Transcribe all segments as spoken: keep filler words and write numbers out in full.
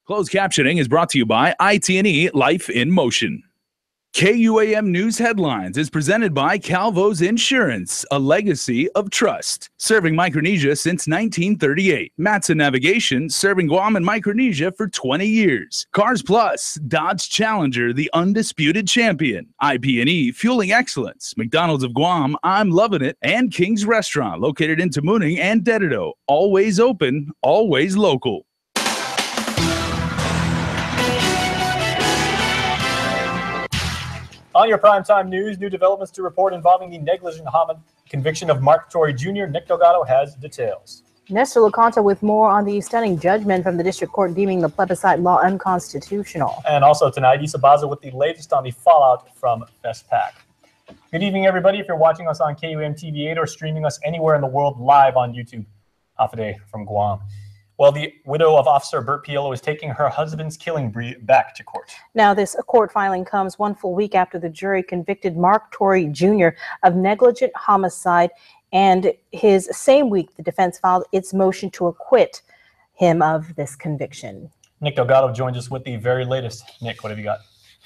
Closed captioning is brought to you by I T and E Life in Motion. K U A M News Headlines is presented by Calvo's Insurance, a legacy of trust. Serving Micronesia since nineteen thirty-eight. Matson Navigation, serving Guam and Micronesia for twenty years. Cars Plus, Dodge Challenger, the undisputed champion. I P and E, fueling excellence. McDonald's of Guam, I'm loving it. And King's Restaurant, located in Tamuning and Dededo. Always open, always local. On your primetime news, new developments to report involving the negligent homicide conviction of Mark Torrey Junior Nick Delgado has details. Nestor Laconta with more on the stunning judgment from the district court deeming the plebiscite law unconstitutional. And also tonight, Issa Baza with the latest on the fallout from FestPac. Good evening, everybody. If you're watching us on K U A M T V eight or streaming us anywhere in the world live on YouTube, Hafaday from Guam. Well, the widow of Officer Bert Piolo is taking her husband's killing back to court. Now, this court filing comes one full week after the jury convicted Mark Torrey Junior of negligent homicide, and his same week the defense filed its motion to acquit him of this conviction. Nick Delgado joins us with the very latest. Nick, what have you got?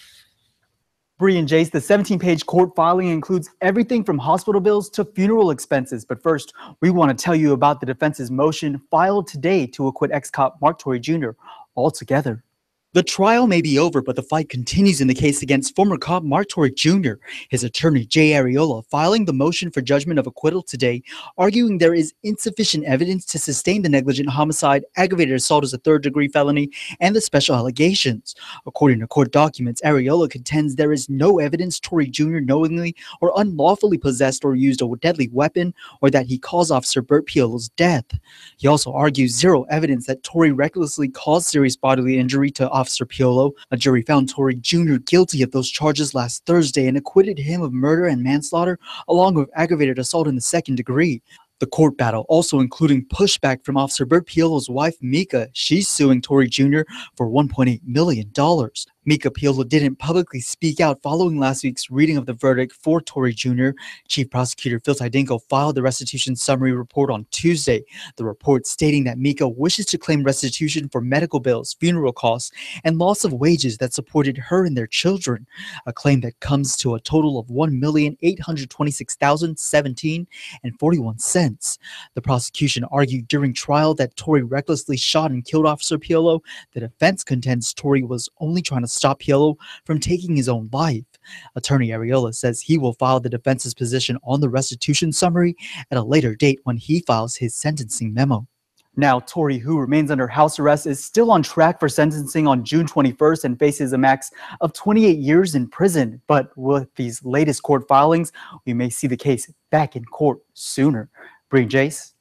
Bree and Jace, the seventeen-page court filing includes everything from hospital bills to funeral expenses. But first, we want to tell you about the defense's motion filed today to acquit ex-cop Mark Torrey Junior altogether. The trial may be over, but the fight continues in the case against former cop Mark Torrey Junior His attorney, Jay Ariola, filing the motion for judgment of acquittal today, arguing there is insufficient evidence to sustain the negligent homicide, aggravated assault as a third-degree felony, and the special allegations. According to court documents, Ariola contends there is no evidence Torrey Junior knowingly or unlawfully possessed or used a deadly weapon, or that he caused Officer Bert Piolo's death. He also argues zero evidence that Torrey recklessly caused serious bodily injury to Officer Piolo. A jury found Torrey Junior guilty of those charges last Thursday and acquitted him of murder and manslaughter, along with aggravated assault in the second degree. The court battle also including pushback from Officer Bert Piolo's wife, Mika. She's suing Torrey Junior for one point eight million dollars. Mika Piolo didn't publicly speak out following last week's reading of the verdict for Torrey Junior Chief Prosecutor Phil Tydenko filed the restitution summary report on Tuesday. The report stating that Mika wishes to claim restitution for medical bills, funeral costs, and loss of wages that supported her and their children, a claim that comes to a total of one million eight hundred twenty-six thousand seventeen dollars and forty-one cents. The prosecution argued during trial that Torrey recklessly shot and killed Officer Piolo. The defense contends Torrey was only trying to stop Piolo from taking his own life. Attorney Ariola says he will file the defense's position on the restitution summary at a later date when he files his sentencing memo. Now, Torrey, who remains under house arrest, is still on track for sentencing on June twenty-first and faces a max of twenty-eight years in prison. But with these latest court filings, we may see the case back in court sooner. Bree, Jace.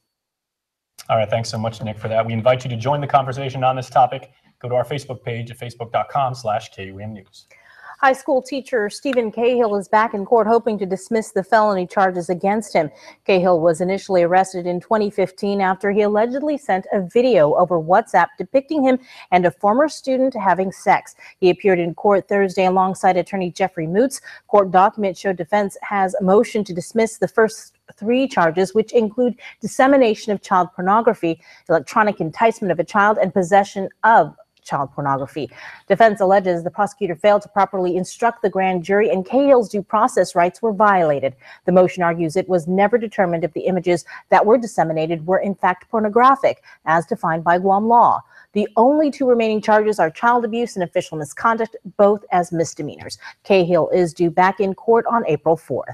All right, thanks so much, Nick, for that. We invite you to join the conversation on this topic. Go to our Facebook page at facebook dot com slash K U A M News. High school teacher Stephen Cahill is back in court hoping to dismiss the felony charges against him. Cahill was initially arrested in twenty fifteen after he allegedly sent a video over WhatsApp depicting him and a former student having sex. He appeared in court Thursday alongside attorney Jeffrey Moots. Court documents show defense has a motion to dismiss the first three charges, which include dissemination of child pornography, electronic enticement of a child, and possession of child pornography. Defense alleges the prosecutor failed to properly instruct the grand jury and Cahill's due process rights were violated. The motion argues it was never determined if the images that were disseminated were in fact pornographic, as defined by Guam law. The only two remaining charges are child abuse and official misconduct, both as misdemeanors. Cahill is due back in court on April fourth.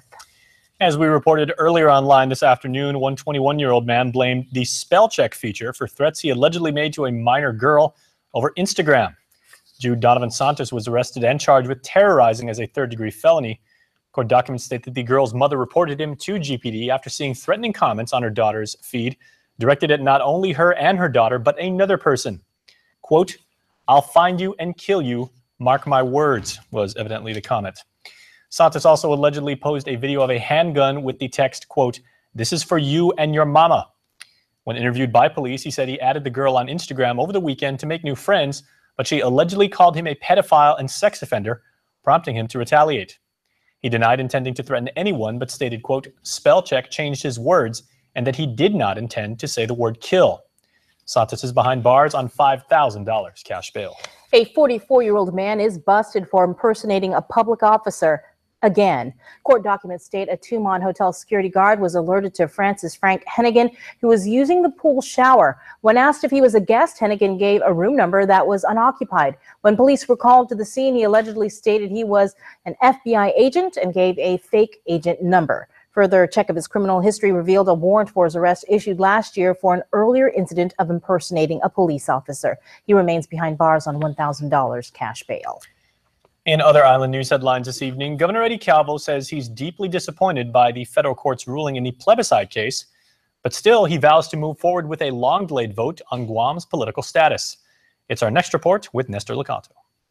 As we reported earlier online this afternoon, one twenty-one-year-old man blamed the spell check feature for threats he allegedly made to a minor girl over Instagram. Jude Donovan Santos was arrested and charged with terrorizing as a third-degree felony. Court documents state that the girl's mother reported him to G P D after seeing threatening comments on her daughter's feed, directed at not only her and her daughter, but another person. Quote, "I'll find you and kill you, mark my words," was evidently the comment. Santos also allegedly posed a video of a handgun with the text, quote, "This is for you and your mama." When interviewed by police, he said he added the girl on Instagram over the weekend to make new friends, but she allegedly called him a pedophile and sex offender, prompting him to retaliate. He denied intending to threaten anyone, but stated, quote, "Spell check changed his words and that he did not intend to say the word kill." Santos is behind bars on five thousand dollars cash bail. A forty-four-year-old man is busted for impersonating a public officer again. Court documents state a Tumon Hotel security guard was alerted to Francis Frank Hennigan, who was using the pool shower. When asked if he was a guest, Hennigan gave a room number that was unoccupied. When police were called to the scene, he allegedly stated he was an F B I agent and gave a fake agent number. Further check of his criminal history revealed a warrant for his arrest issued last year for an earlier incident of impersonating a police officer. He remains behind bars on one thousand dollars cash bail. In other island news headlines this evening, Governor Eddie Calvo says he's deeply disappointed by the federal court's ruling in the plebiscite case, but still he vows to move forward with a long-delayed vote on Guam's political status. It's our next report with Nestor Lecanto.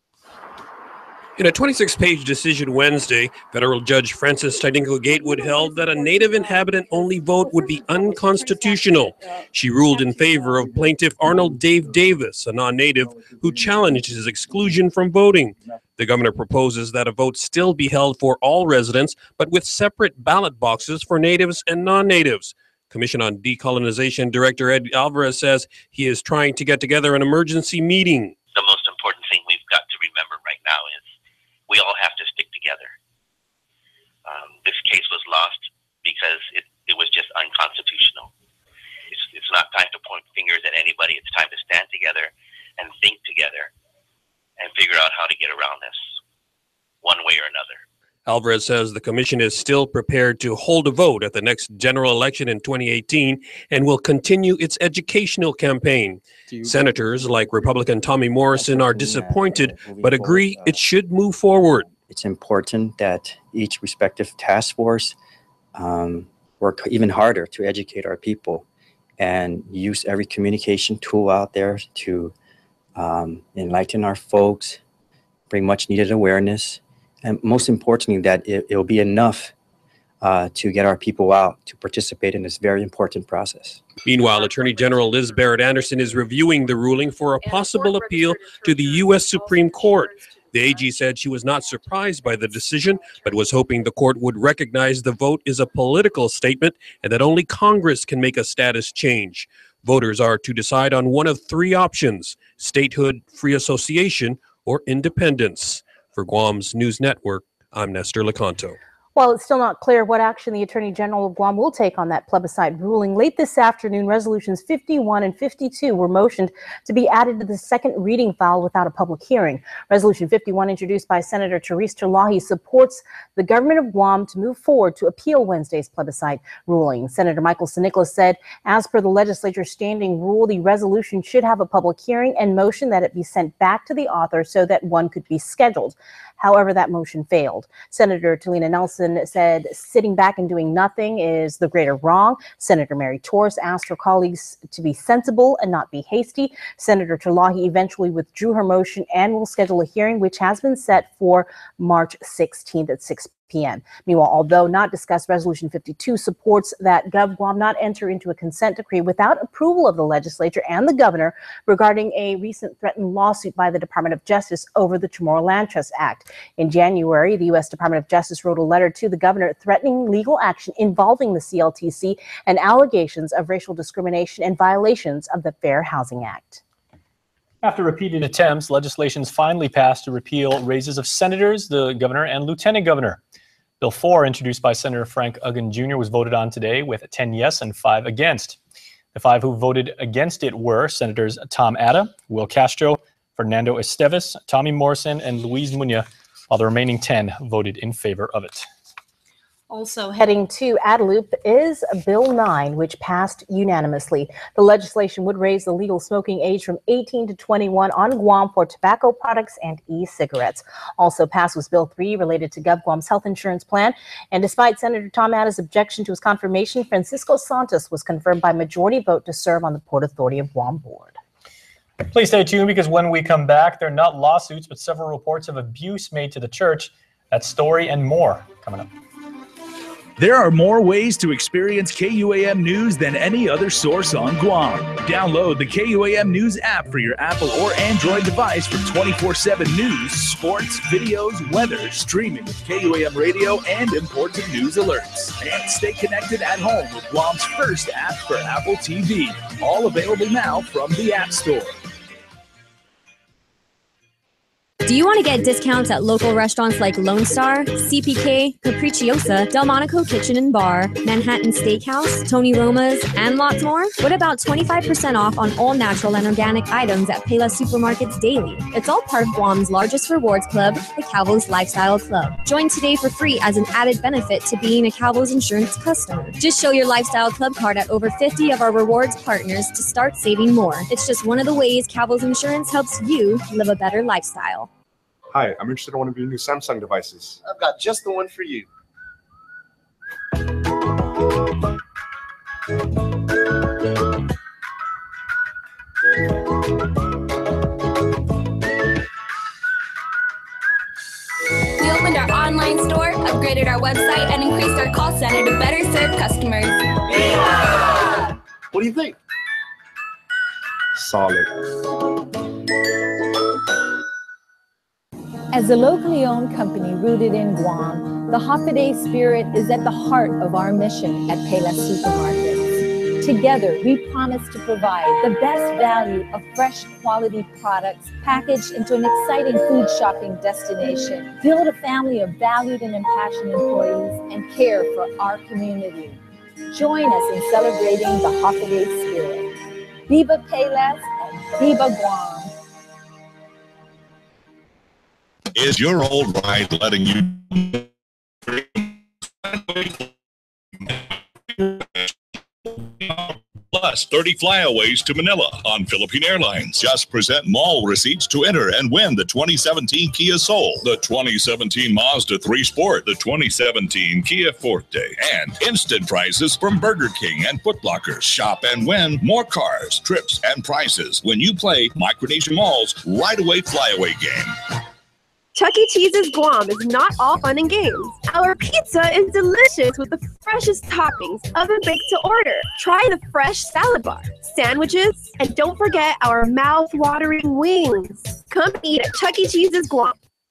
In a twenty-six page decision Wednesday, federal judge Frances Tidingo Gatewood held that a native inhabitant-only vote would be unconstitutional. She ruled in favor of plaintiff Arnold Dave Davis, a non-native who challenged his exclusion from voting. The governor proposes that a vote still be held for all residents, but with separate ballot boxes for natives and non-natives. Commission on Decolonization Director Ed Alvarez says he is trying to get together an emergency meeting. The most important thing we've got to remember right now is we all have to stick together. Um, this case was lost because it, it was just unconstitutional. It's, it's not time to point fingers at anybody. It's time to stand together and think together and figure out how to get around this one way or another. Alvarez says the commission is still prepared to hold a vote at the next general election in twenty eighteen and will continue its educational campaign. Senators like Republican Tommy Morrison are disappointed but agree it should move forward. It's important that each respective task force um, work even harder to educate our people and use every communication tool out there to um, enlighten our folks, bring much needed awareness. And most importantly, that it will be enough uh, to get our people out to participate in this very important process. Meanwhile, Attorney General Liz Barrett Anderson is reviewing the ruling for a possible appeal to the U S Supreme Court. The A G said she was not surprised by the decision, but was hoping the court would recognize the vote is a political statement and that only Congress can make a status change. Voters are to decide on one of three options: statehood, free association, or independence. For Guam's News Network, I'm Nestor Lecanto. While it's still not clear what action the Attorney General of Guam will take on that plebiscite ruling, late this afternoon, resolutions fifty-one and fifty-two were motioned to be added to the second reading file without a public hearing. Resolution fifty-one, introduced by Senator Therese Terlahi, supports the government of Guam to move forward to appeal Wednesday's plebiscite ruling. Senator Michael San Nicolas said, as per the legislature's standing rule, the resolution should have a public hearing and motion that it be sent back to the author so that one could be scheduled. However, that motion failed. Senator Talina Nelson said sitting back and doing nothing is the greater wrong. Senator Mary Torres asked her colleagues to be sensible and not be hasty. Senator Terlahi eventually withdrew her motion and will schedule a hearing, which has been set for March sixteenth at six p m Meanwhile, although not discussed, Resolution fifty-two supports that Gov Guam not enter into a consent decree without approval of the legislature and the governor regarding a recent threatened lawsuit by the Department of Justice over the Chamorro Land Trust Act. In January, the U S Department of Justice wrote a letter to the governor threatening legal action involving the C L T C and allegations of racial discrimination and violations of the Fair Housing Act. After repeated attempts, legislation's finally passed to repeal raises of senators, the governor, and lieutenant governor. Bill four, introduced by Senator Frank Uggan Junior, was voted on today with ten yes and five against. The five who voted against it were Senators Tom Atta, Will Castro, Fernando Esteves, Tommy Morrison, and Luis Muña, while the remaining ten voted in favor of it. Also heading to Adelup is Bill nine, which passed unanimously. The legislation would raise the legal smoking age from eighteen to twenty-one on Guam for tobacco products and e-cigarettes. Also passed was Bill three, related to Gov Guam's health insurance plan. And despite Senator Tom Atta's objection to his confirmation, Francisco Santos was confirmed by majority vote to serve on the Port Authority of Guam board. Please stay tuned, because when we come back, they're not lawsuits, but several reports of abuse made to the church. That story and more coming up. There are more ways to experience K U A M News than any other source on Guam. Download the K U A M News app for your Apple or Android device for twenty-four seven news, sports, videos, weather, streaming with K U A M radio, and important news alerts. And stay connected at home with Guam's first app for Apple T V. All available now from the App Store. Do you want to get discounts at local restaurants like Lone Star, C P K, Capricciosa, Delmonico Kitchen and Bar, Manhattan Steakhouse, Tony Roma's, and lots more? What about twenty-five percent off on all natural and organic items at Payless Supermarkets daily? It's all part of Guam's largest rewards club, the Calvo's Lifestyle Club. Join today for free as an added benefit to being a Calvo's Insurance customer. Just show your Lifestyle Club card at over fifty of our rewards partners to start saving more. It's just one of the ways Calvo's Insurance helps you live a better lifestyle. Hi, I'm interested in one of your new Samsung devices. I've got just the one for you. We opened our online store, upgraded our website, and increased our call center to better serve customers. Yeah! What do you think? Solid. As a locally owned company rooted in Guam, the Hapaday spirit is at the heart of our mission at Payless Supermarkets. Together, we promise to provide the best value of fresh quality products packaged into an exciting food shopping destination, build a family of valued and impassioned employees, and care for our community. Join us in celebrating the Hapaday spirit. Viva Payless and Viva Guam! Is your old ride letting you plus thirty flyaways to Manila on Philippine Airlines? Just present mall receipts to enter and win the twenty seventeen Kia Soul, the twenty seventeen Mazda three Sport, the twenty seventeen Kia Forte, and instant prizes from Burger King and Foot Locker. Shop and win more cars, trips, and prizes when you play Micronesia Mall's Right Away Flyaway game. Chuck E. Cheese's Guam is not all fun and games. Our pizza is delicious with the freshest toppings, oven baked to order. Try the fresh salad bar, sandwiches, and don't forget our mouth-watering wings. Come eat at Chuck E. Cheese's Guam.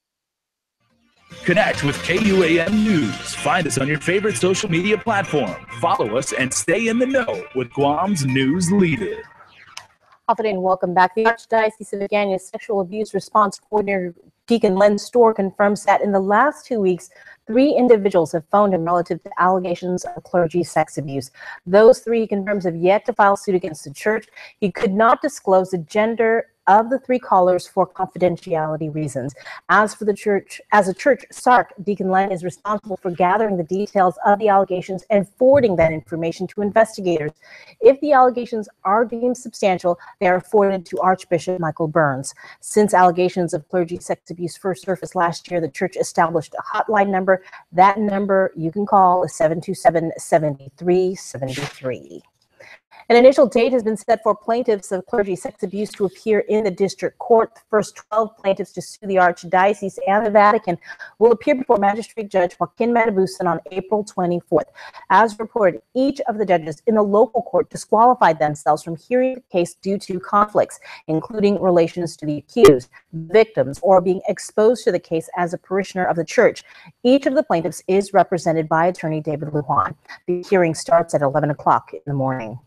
Connect with K U A M News. Find us on your favorite social media platform. Follow us and stay in the know with Guam's news leader. Afternoon and welcome back. The Archdiocese of Agana's Sexual Abuse Response Coordinator Deacon Len Storr confirms that in the last two weeks, three individuals have phoned him relative to allegations of clergy sex abuse. Those three, he confirms, have yet to file suit against the church. He could not disclose the gender of the three callers for confidentiality reasons. As for the church, as a church, S A R C, Deacon Len is responsible for gathering the details of the allegations and forwarding that information to investigators. If the allegations are deemed substantial, they are forwarded to Archbishop Michael Burns. Since allegations of clergy sex abuse first surfaced last year, the church established a hotline number. That number you can call is seven two seven, seven three seven three. An initial date has been set for plaintiffs of clergy sex abuse to appear in the district court. The first twelve plaintiffs to sue the Archdiocese and the Vatican will appear before Magistrate Judge Joaquin Matabusan on April twenty-fourth. As reported, each of the judges in the local court disqualified themselves from hearing the case due to conflicts, including relations to the accused, victims, or being exposed to the case as a parishioner of the church. Each of the plaintiffs is represented by attorney David Lujan. The hearing starts at eleven o'clock in the morning.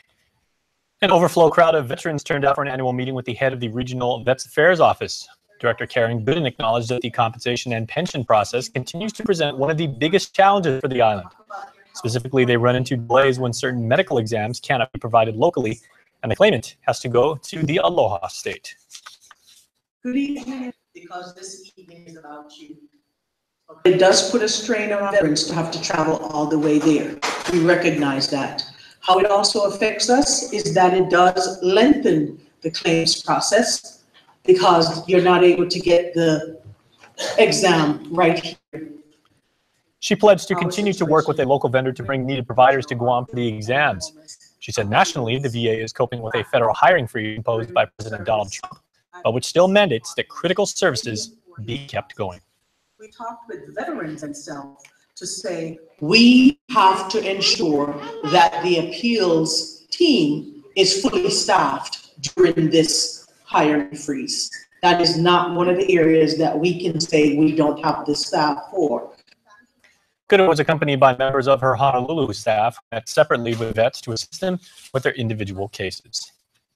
An overflow crowd of veterans turned out for an annual meeting with the head of the Regional Vets Affairs Office. Director Karen Gooden acknowledged that the compensation and pension process continues to present one of the biggest challenges for the island. Specifically, they run into delays when certain medical exams cannot be provided locally, and the claimant has to go to the Aloha state. Good evening, because this evening is about you. It does put a strain on our veterans to have to travel all the way there. We recognize that. How it also affects us is that it does lengthen the claims process because you're not able to get the exam right here. She pledged to continue to work with a local vendor to bring needed providers to Guam for the exams. She said nationally, the V A is coping with a federal hiring freeze imposed by President Donald Trump, but which still mandates that critical services be kept going. We talked with veterans themselves to say, we have to ensure that the appeals team is fully staffed during this hiring freeze. That is not one of the areas that we can say we don't have the staff for. Gooden was accompanied by members of her Honolulu staff who met separately with vets to assist them with their individual cases.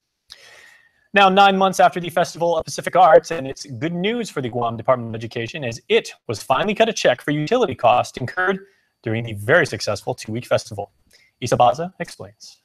Now, nine months after the Festival of Pacific Arts, and it's good news for the Guam Department of Education as it was finally cut a check for utility costs incurred during the very successful two-week festival. Isa Baza explains.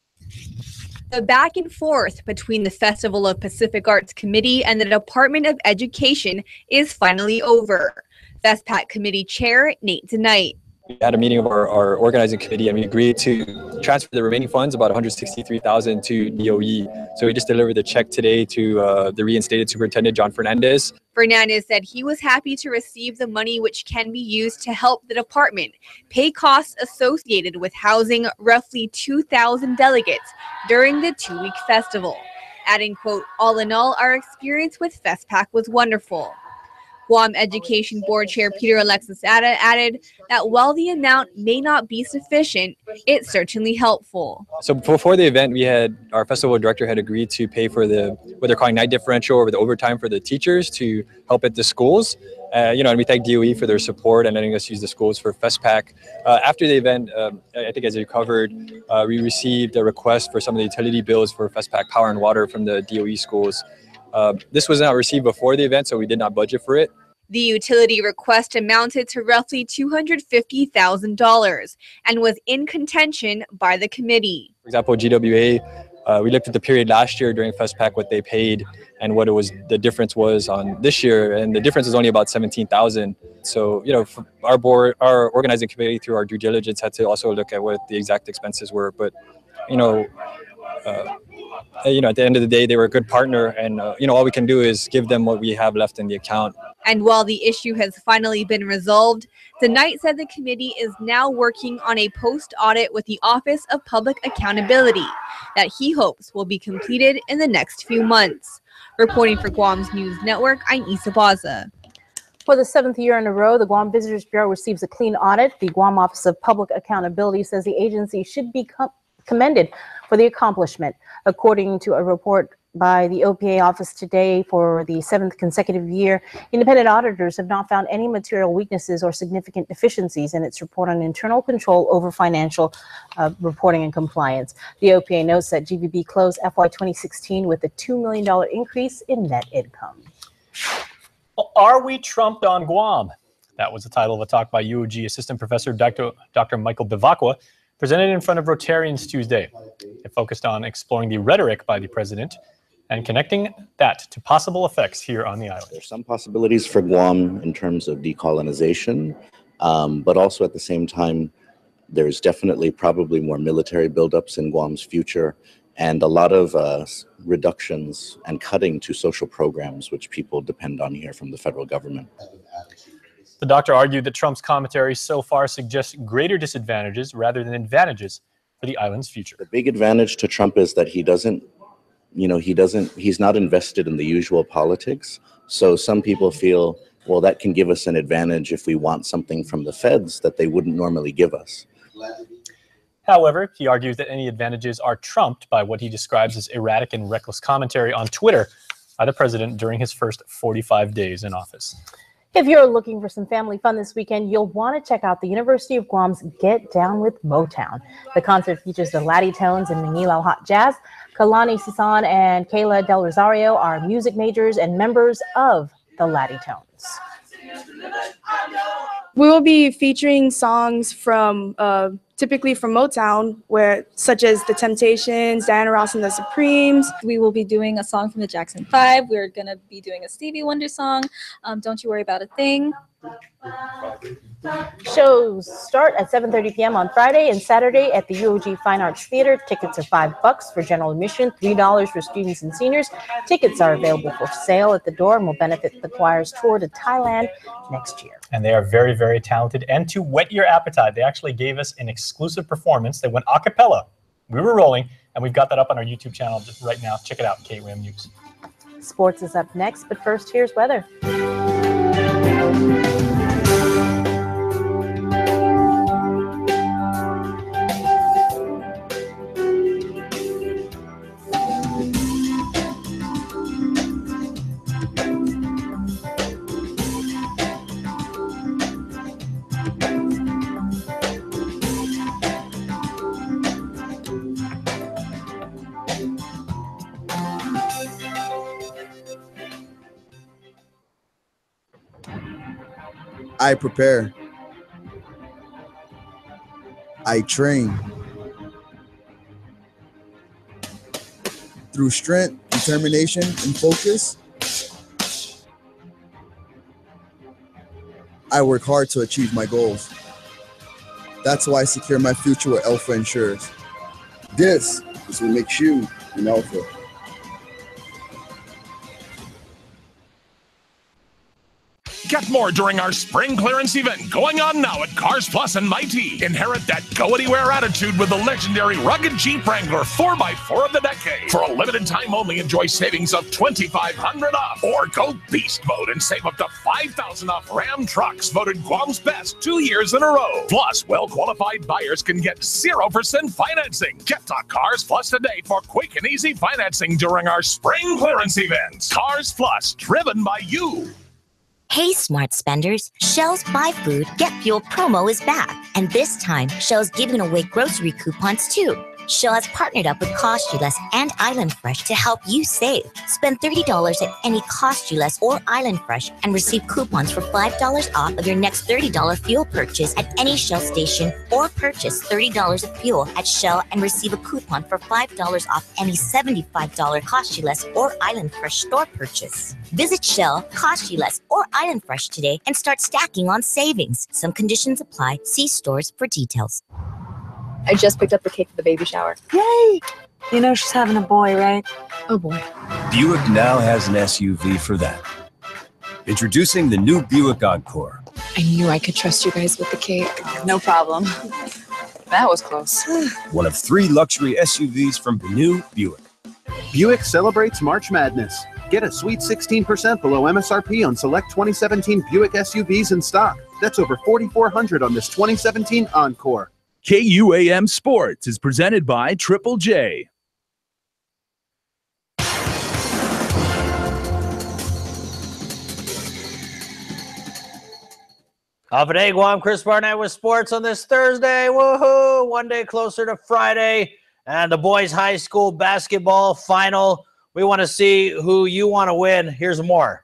The back and forth between the Festival of Pacific Arts Committee and the Department of Education is finally over. FestPAC Committee Chair Nate Denight. We had a meeting of our, our organizing committee and we agreed to transfer the remaining funds, about one hundred sixty-three thousand dollars to D O E. So we just delivered the check today to uh, the reinstated superintendent, John Fernandez. Fernandez said he was happy to receive the money which can be used to help the department pay costs associated with housing roughly two thousand delegates during the two-week festival. Adding, quote, all in all, our experience with FestPAC was wonderful. Guam Education Board Chair Peter Alexis Ada added that while the amount may not be sufficient, it's certainly helpful. So before the event, we had our festival director had agreed to pay for the what they're calling night differential or the overtime for the teachers to help at the schools. Uh, you know, and we thank D O E for their support and letting us use the schools for FestPAC. Uh, after the event, um, I think as you covered, uh, we received a request for some of the utility bills for FestPAC power and water from the D O E schools. Uh, this was not received before the event, so we did not budget for it. The utility request amounted to roughly two hundred fifty thousand dollars and was in contention by the committee. For example, G W A, uh, we looked at the period last year during FestPAC, what they paid and what it was, the difference was on this year, and the difference is only about seventeen thousand dollars. So, you know, our board, our organizing committee, through our due diligence, had to also look at what the exact expenses were. But, you know, uh, you know, at the end of the day, they were a good partner, and uh, you know, all we can do is give them what we have left in the account. And while the issue has finally been resolved, the Knight said the committee is now working on a post-audit with the Office of Public Accountability that he hopes will be completed in the next few months. Reporting for Guam's News Network, I'm Isa Baza. For the seventh year in a row, the Guam Visitors Bureau receives a clean audit. The Guam Office of Public Accountability says the agency should be com commended for the accomplishment. According to a report by the O P A office today, for the seventh consecutive year, independent auditors have not found any material weaknesses or significant deficiencies in its report on internal control over financial uh, reporting and compliance. The O P A notes that G V B closed F Y twenty sixteen with a two million dollar increase in net income. Well, are we trumped on Guam? That was the title of a talk by U O G Assistant Professor Doctor Doctor Michael Bivacqua, presented in front of Rotarians Tuesday. It focused on exploring the rhetoric by the president and connecting that to possible effects here on the island. There's some possibilities for Guam in terms of decolonization, um, but also at the same time, there's definitely probably more military buildups in Guam's future, and a lot of uh, reductions and cutting to social programs which people depend on here from the federal government. The doctor argued that Trump's commentary so far suggests greater disadvantages rather than advantages for the island's future. The big advantage to Trump is that he doesn't, you know, he doesn't, he's not invested in the usual politics. So some people feel, well, that can give us an advantage if we want something from the feds that they wouldn't normally give us. However, he argues that any advantages are trumped by what he describes as erratic and reckless commentary on Twitter by the president during his first forty-five days in office. If you're looking for some family fun this weekend, you'll want to check out the University of Guam's Get Down with Motown. The concert features the Laddie Tones and Mangilao Hot Jazz. Kalani Sisan and Kayla Del Rosario are music majors and members of the Laddie Tones. We will be featuring songs from uh, typically from Motown, where such as The Temptations, Diana Ross and the Supremes. We will be doing a song from the Jackson Five. We're gonna be doing a Stevie Wonder song, um, Don't You Worry About a Thing. Shows start at seven thirty p m on Friday and Saturday at the U O G Fine Arts Theater. Tickets are five bucks for general admission, three dollars for students and seniors. Tickets are available for sale at the door and will benefit the choir's tour to Thailand next year. And they are very, very talented. And to whet your appetite, they actually gave us an exclusive performance. They went a cappella. We were rolling, and we've got that up on our YouTube channel just right now. Check it out, K U A M News. Sports is up next, but first, here's weather. I prepare. I train. Through strength, determination, and focus, I work hard to achieve my goals. That's why I secure my future with Alpha Insurance. This is what makes you an Alpha. Get more during our spring clearance event going on now at Cars Plus and Mighty. Inherit that go-anywhere attitude with the legendary rugged Jeep Wrangler four by four of the decade. For a limited time only, enjoy savings of twenty-five hundred dollars off. Or go beast mode and save up to five thousand dollars off Ram trucks, voted Guam's best two years in a row. Plus, well-qualified buyers can get zero percent financing. Get to Cars Plus today for quick and easy financing during our spring clearance event. Cars Plus, driven by you. Hey, smart spenders. Shell's Buy Food, Get Fuel promo is back. And this time, Shell's giving away grocery coupons too. Shell has partnered up with Cost You Less and Island Fresh to help you save. Spend thirty dollars at any Cost You Less or Island Fresh and receive coupons for five dollars off of your next thirty dollars fuel purchase at any Shell station, or purchase thirty dollars of fuel at Shell and receive a coupon for five dollars off any seventy-five dollars Cost You Less or Island Fresh store purchase. Visit Shell, Cost You Less, or Island Fresh today and start stacking on savings. Some conditions apply. See stores for details. I just picked up the cake for the baby shower. Yay! You know she's having a boy, right? Oh boy. Buick now has an S U V for that. Introducing the new Buick Encore. I knew I could trust you guys with the cake. No problem. That was close. One of three luxury S U Vs from the new Buick. Buick celebrates March Madness. Get a sweet sixteen percent below M S R P on select twenty seventeen Buick S U Vs in stock. That's over forty-four hundred on this twenty seventeen Encore. K U A M Sports is presented by Triple J. Off day, Guam, Chris Barnett with sports on this Thursday. Woohoo! One day closer to Friday and the boys' high school basketball final. We want to see who you want to win. Here's more.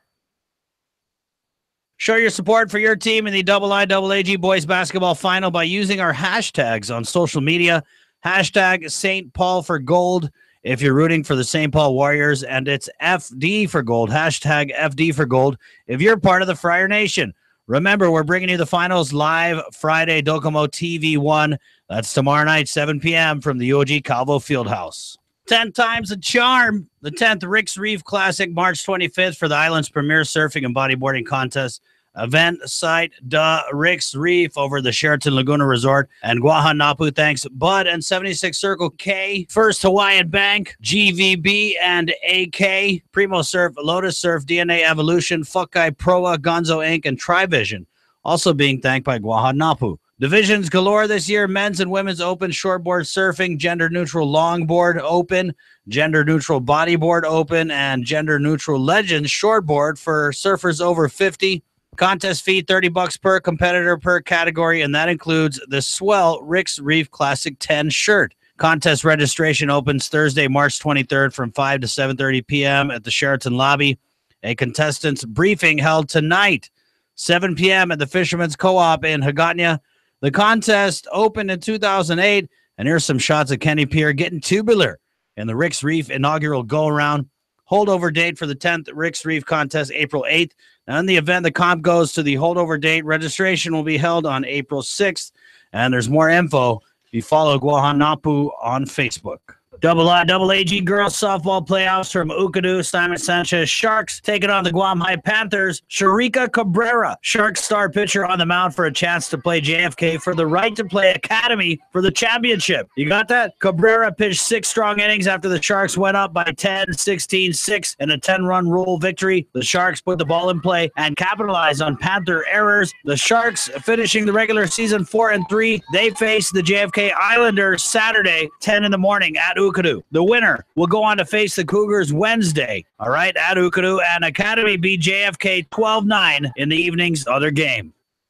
Show your support for your team in the double I double A G boys basketball final by using our hashtags on social media. Hashtag Saint Paul for gold if you're rooting for the Saint Paul Warriors, and it's F D for gold. Hashtag F D for gold if you're part of the Friar Nation. Remember, we're bringing you the finals live Friday, Docomo T V one. That's tomorrow night, seven p.m. from the U O G Calvo Fieldhouse. Ten times a charm. The tenth Rick's Reef Classic, March twenty-fifth for the island's premier surfing and bodyboarding contest. Event site, duh, Rick's Reef over the Sheraton Laguna Resort and Guahan Napu. Thanks, Bud and seventy-six Circle K, First Hawaiian Bank, G V B and A K, Primo Surf, Lotus Surf, D N A Evolution, Fukai Proa, Gonzo Incorporated, and Trivision. Also being thanked by Guahan Napu. Divisions galore this year: men's and women's open shortboard surfing, gender-neutral longboard open, gender-neutral bodyboard open, and gender-neutral legends shortboard for surfers over fifty. Contest fee thirty bucks per competitor per category, and that includes the swell Rick's Reef Classic ten shirt. Contest registration opens Thursday, March twenty-third from five to seven thirty p.m. at the Sheraton lobby. A contestants briefing held tonight, seven p.m. at the Fisherman's Co-op in Hagåtña. The contest opened in two thousand eight, and here's some shots of Kenny Pierre getting tubular in the Rick's Reef inaugural go-around. Holdover date for the tenth Rick's Reef contest, April eighth. Now, in the event the comp goes to the holdover date, registration will be held on April sixth. And there's more info if you follow Guahan Napu on Facebook. Double I, Double A G girls softball playoffs from Ukadu. Simon Sanchez Sharks taking on the Guam High Panthers. Sharika Cabrera, Sharks star pitcher, on the mound for a chance to play J F K for the right to play Academy for the championship. You got that? Cabrera pitched six strong innings after the Sharks went up by ten, sixteen, six in a ten-run rule victory. The Sharks put the ball in play and capitalized on Panther errors. The Sharks finishing the regular season four and three. They face the J F K Islanders Saturday, ten in the morning at Ukadu. The winner will go on to face the Cougars Wednesday, all right, at Ukadu, and Academy beat J F K twelve nine in the evening's other game.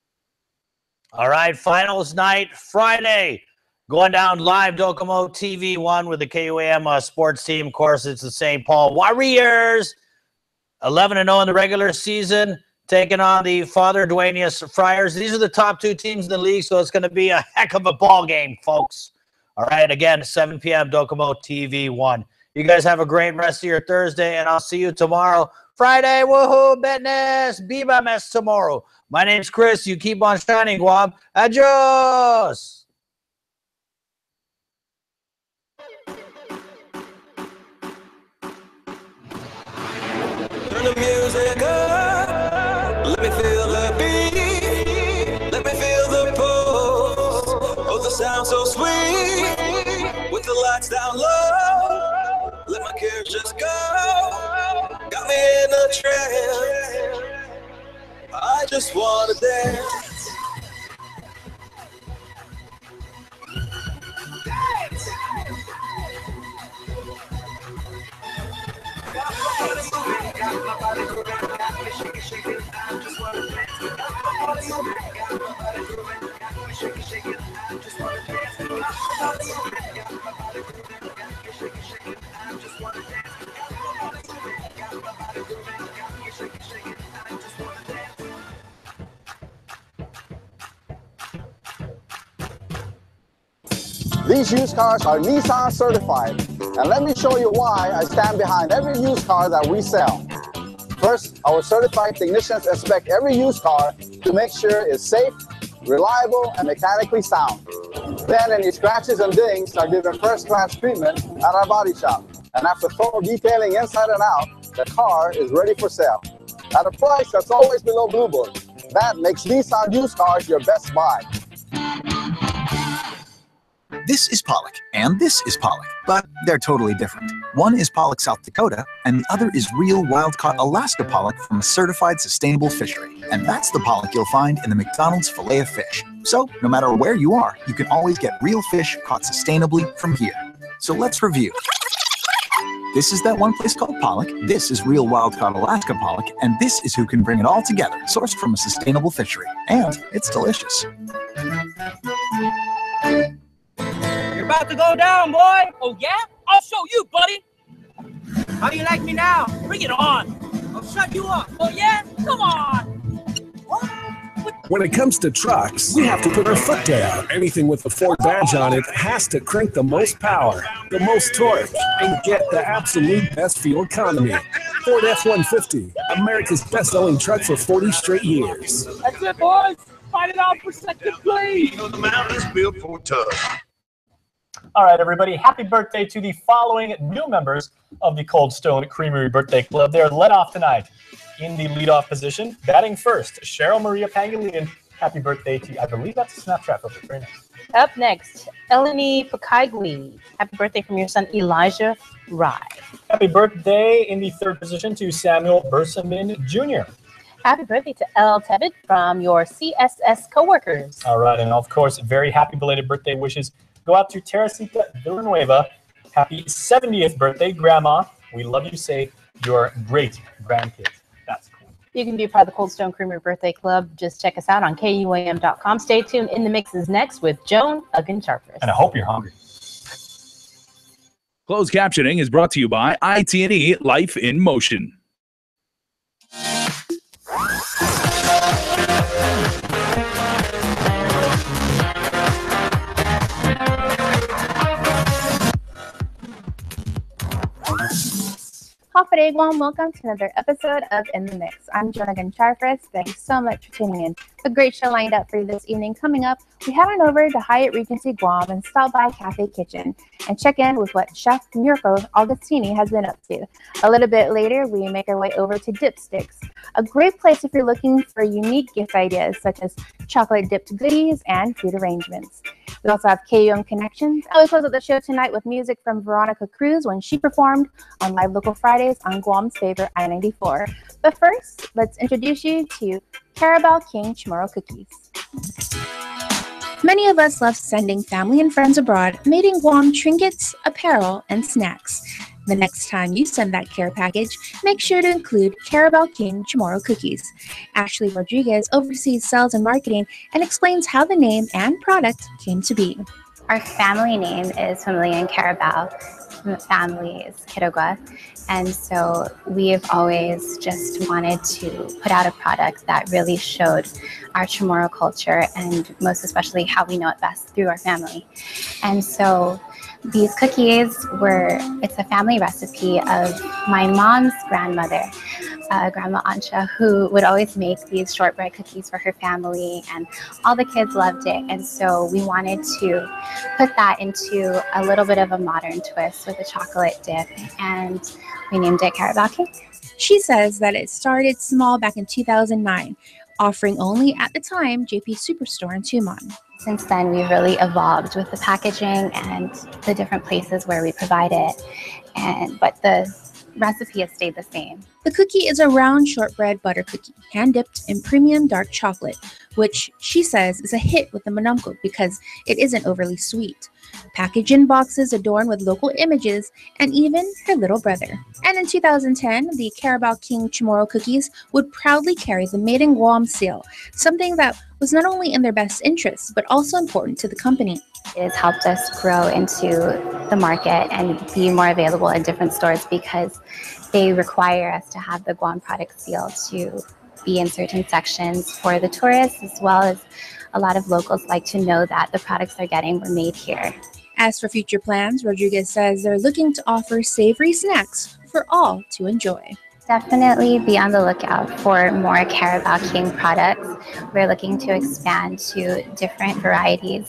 All right, finals night Friday, going down live Docomo T V one with the K U A M uh, sports team. Of course, it's the Saint Paul Warriors, eleven and oh in the regular season, taking on the Father Dueñas Friars. These are the top two teams in the league, so it's going to be a heck of a ball game, folks. All right, again, seven p m Docomo T V one. You guys have a great rest of your Thursday, and I'll see you tomorrow. Friday, woohoo, business, Biba mess tomorrow. My name's Chris. You keep on shining, Guam. Adios. Turn the music up. Let me feel the beat. Let me feel the pulse. Oh, the sound so sweet. With the lights down low. Let my cares just go. Got me in a trance. I just wanna dance. Dance. Got my body moving, got me shaking, shaking. I just wanna dance. Got my body moving, got my body moving, got me shaking, shaking. I just wanna dance. Got my body moving, got my body moving, got me shaking, shaking. I just wanna dance. Got my body moving, got my body moving, got me shaking, shaking. I just wanna dance. These used cars are Nissan certified, and let me show you why I stand behind every used car that we sell. First, our certified technicians inspect every used car to make sure it's safe, reliable, and mechanically sound. Then any scratches and dings are given first-class treatment at our body shop. And after thorough detailing inside and out, the car is ready for sale. At a price that's always below Blue Book. That makes Nissan used cars your best buy. This is pollock, and this is pollock, but they're totally different. One is pollock South Dakota, and the other is real wild-caught Alaska pollock from a certified sustainable fishery. And that's the pollock you'll find in the McDonald's filet of fish. So, no matter where you are, you can always get real fish caught sustainably from here. So let's review. This is that one place called pollock, this is real wild-caught Alaska pollock, and this is who can bring it all together, sourced from a sustainable fishery. And it's delicious. You're about to go down, boy. Oh, yeah? I'll show you, buddy. How do you like me now? Bring it on. I'll shut you up. Oh, yeah? Come on. When it comes to trucks, we have to put our foot down. Anything with the Ford badge on it has to crank the most power, the most torque, and get the absolute best fuel economy. Ford F one fifty, America's best-selling truck for forty straight years. That's it, boys. Fight it out for second place. You know the mountain is built for tough. All right, everybody, happy birthday to the following new members of the Cold Stone Creamery Birthday Club. They're led off tonight in the leadoff position. Batting first, Cheryl Maria Pangilinan. Happy birthday to you. I believe that's a Snapchat photo. Very nice. Up next, Eleni Pakaigui. Happy birthday from your son, Elijah Rye. Happy birthday in the third position to Samuel Bersamin Junior Happy birthday to El Tebet from your C S S coworkers. All right, and of course, very happy belated birthday wishes go out to Teresita Villanueva. Happy seventieth birthday, Grandma. We love you. Say your great grandkids. That's cool. You can be part of the Cold Stone Creamery Birthday Club. Just check us out on K U A M dot com. Stay tuned. In the Mix is next with Joan Uggan-Charfris. And I hope you're hungry. Closed captioning is brought to you by I T and E Life in Motion. Hafa Guam, welcome to another episode of In the Mix. I'm Joan Uggan-Charfris. Thanks so much for tuning in. A great show lined up for you this evening. Coming up, we head on over to Hyatt Regency Guam and stop by Cafe Kitchen and check in with what Chef Mirko Augustini has been up to. A little bit later, we make our way over to Dipsticks, a great place if you're looking for unique gift ideas such as chocolate dipped goodies and food arrangements. We also have K U M Connections. And we close out the show tonight with music from Veronica Cruz when she performed on Live Local Fridays on Guam's favorite I ninety-four. But first, let's introduce you to Carabao King Chamorro Cookies. Many of us love sending family and friends abroad, made in Guam trinkets, apparel, and snacks. The next time you send that care package, make sure to include Carabao King Chamorro Cookies. Ashley Rodriguez oversees sales and marketing and explains how the name and product came to be. Our family name is Familia and Carabao. family is Kirogwa. And so we've always just wanted to put out a product that really showed our Chamorro culture and most especially how we know it best through our family. And so these cookies were, it's a family recipe of my mom's grandmother, uh, Grandma Ancha, who would always make these shortbread cookies for her family, and all the kids loved it. And so we wanted to put that into a little bit of a modern twist with a chocolate dip, and we named it Carabao Cake. She says that it started small back in two thousand nine, offering only at the time J P Superstore in Tumon. Since then, we've really evolved with the packaging and the different places where we provide it, and but the recipe has stayed the same. The cookie is a round shortbread butter cookie, hand-dipped in premium dark chocolate, which she says is a hit with the Manamko because it isn't overly sweet. Packaged in boxes adorned with local images and even her little brother. And in two thousand ten, the Carabao King Chamorro cookies would proudly carry the Made in Guam seal, something that was not only in their best interests, but also important to the company. It has helped us grow into the market and be more available in different stores because they require us to have the Guam product seal to be in certain sections for the tourists, as well as a lot of locals like to know that the products they're getting were made here. As for future plans, Rodriguez says they're looking to offer savory snacks for all to enjoy. Definitely be on the lookout for more Carabao King products. We're looking to expand to different varieties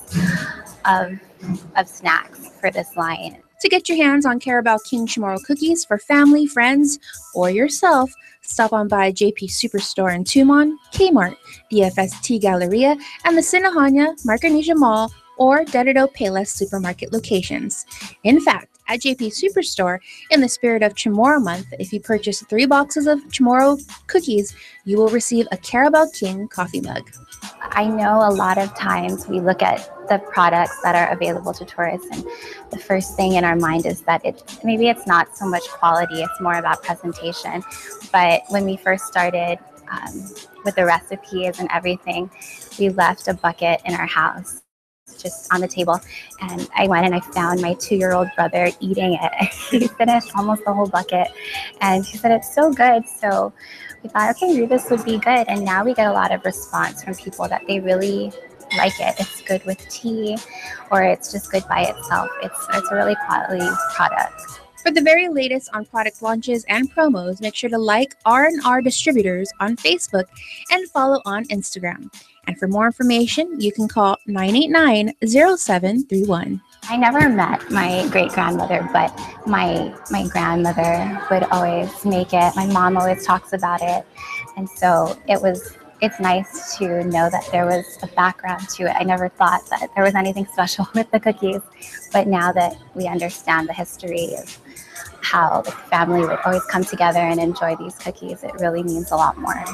of, of snacks for this line. To get your hands on Carabao King Chamorro cookies for family, friends, or yourself, stop on by J P Superstore in Tumon, Kmart, D F S T Galleria, and the Sinahanya, Micronesia Mall, or Dedito Payless supermarket locations. In fact, at J P Superstore, in the spirit of Chamorro Month, if you purchase three boxes of Chamorro cookies, you will receive a Carabao King coffee mug. I know a lot of times we look at the products that are available to tourists, and the first thing in our mind is that it maybe it's not so much quality, it's more about presentation. But when we first started um, with the recipes and everything, we left a bucket in our house just on the table, and I went and I found my two-year-old brother eating it. He finished almost the whole bucket, and he said it's so good. So we thought, okay, maybe this would be good. And now we get a lot of response from people that they really like it. It's good with tea, or it's just good by itself. It's it's a really quality product. For the very latest on product launches and promos, make sure to like R and R Distributors on Facebook and follow on Instagram. And for more information, you can call nine eight nine, zero seven three one. I never met my great-grandmother, but my my grandmother would always make it. My mom always talks about it. And so it was it's nice to know that there was a background to it. I never thought that there was anything special with the cookies, but now that we understand the history of how the family would always come together and enjoy these cookies, it really means a lot more.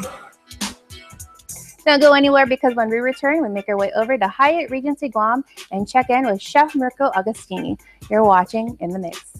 Don't go anywhere, because when we return, we make our way over to Hyatt Regency Guam and check in with Chef Mirko Agostini. You're watching In the Mix.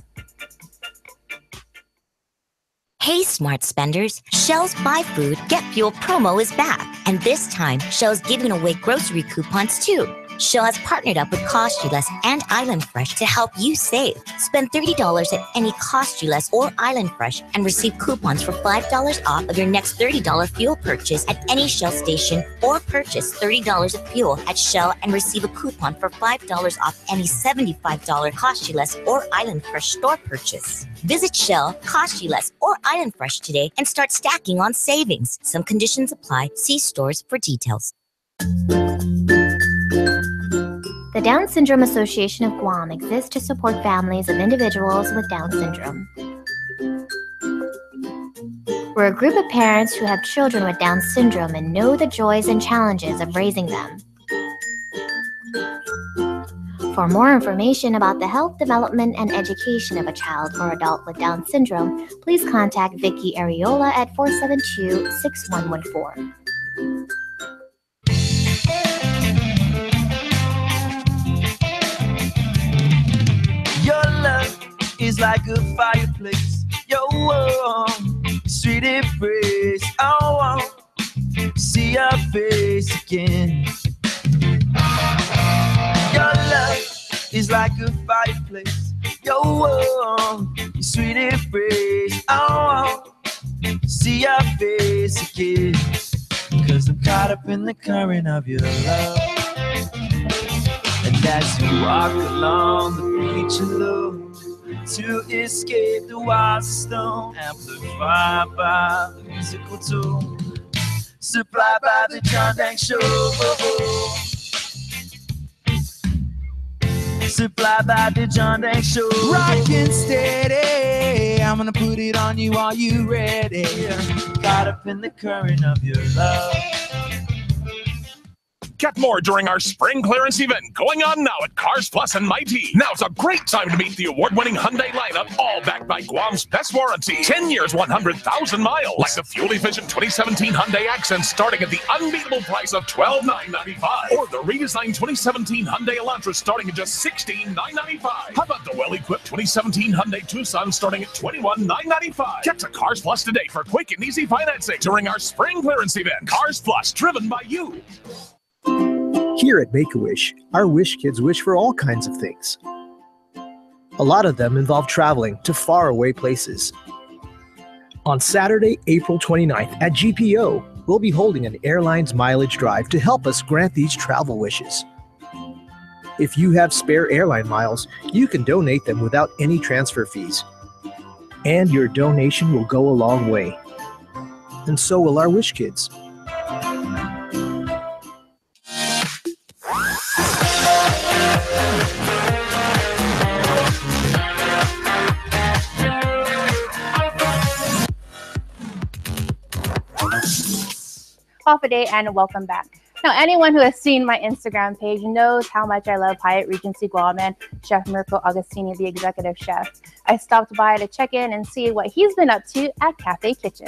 Hey, smart spenders. Shell's Buy Food, Get Fuel promo is back. And this time, Shell's giving away grocery coupons too. Shell has partnered up with Cost You Less and Island Fresh to help you save. Spend thirty dollars at any Cost You Less or Island Fresh and receive coupons for five dollars off of your next thirty dollars fuel purchase at any Shell station, or purchase thirty dollars of fuel at Shell and receive a coupon for five dollars off any seventy-five dollars Cost You Less or Island Fresh store purchase. Visit Shell, Cost You Less, or Island Fresh today and start stacking on savings. Some conditions apply. See stores for details. The Down Syndrome Association of Guam exists to support families of individuals with Down syndrome. We're a group of parents who have children with Down syndrome and know the joys and challenges of raising them. For more information about the health, development, and education of a child or adult with Down syndrome, please contact Vicky Areola at four seven two, six one one four. Your love is like a fireplace. Your warm, sweet embrace. I want to see your face again. Your love is like a fireplace. Yo, oh, your sweet embrace. Oh, see your face again. Cause I'm caught up in the current of your love. And as you walk along the beach alone, to escape the wild stone, amplified by the musical tone, supplied by the John Dank Show. Supplied by the John Dank Show. Rockin' steady, I'm gonna put it on you. Are you ready? Caught up in the current of your love. Get more during our spring clearance event going on now at Cars Plus and Mighty. Now's a great time to meet the award-winning Hyundai lineup, all backed by Guam's best warranty. ten years, one hundred thousand miles. Like the fuel-efficient twenty seventeen Hyundai Accent starting at the unbeatable price of twelve thousand nine hundred ninety-five dollars. Or the redesigned twenty seventeen Hyundai Elantra starting at just sixteen thousand nine hundred ninety-five dollars. How about the well-equipped twenty seventeen Hyundai Tucson starting at twenty-one thousand nine hundred ninety-five dollars. Get to Cars Plus today for quick and easy financing during our spring clearance event. Cars Plus, driven by you. Here at Make-A-Wish, our Wish Kids wish for all kinds of things. A lot of them involve traveling to faraway places. On Saturday, April twenty-ninth at G P O, we'll be holding an airlines mileage drive to help us grant these travel wishes. If you have spare airline miles, you can donate them without any transfer fees. And your donation will go a long way. And so will our Wish Kids. Off a day and welcome back. Now, anyone who has seen my Instagram page knows how much I love Hyatt Regency Guam and Chef Mirko Agostini, the executive chef. I stopped by to check in and see what he's been up to at Cafe Kitchen.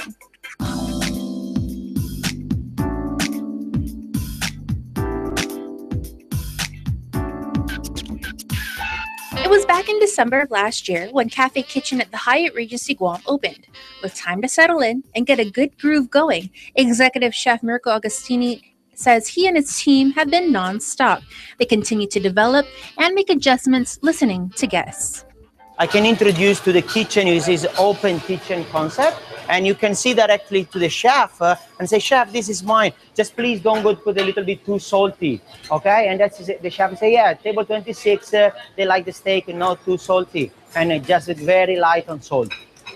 It was back in December of last year when Cafe Kitchen at the Hyatt Regency Guam opened. With time to settle in and get a good groove going, Executive Chef Mirko Agostini says he and his team have been non-stop. They continue to develop and make adjustments listening to guests. I can introduce to the kitchen is this open kitchen concept, and you can see directly to the chef uh, and say, chef, this is mine. Just please don't go put a little bit too salty, okay? And that's the chef say, yeah, table twenty-six, uh, they like the steak and not too salty, and uh, just very light on salt.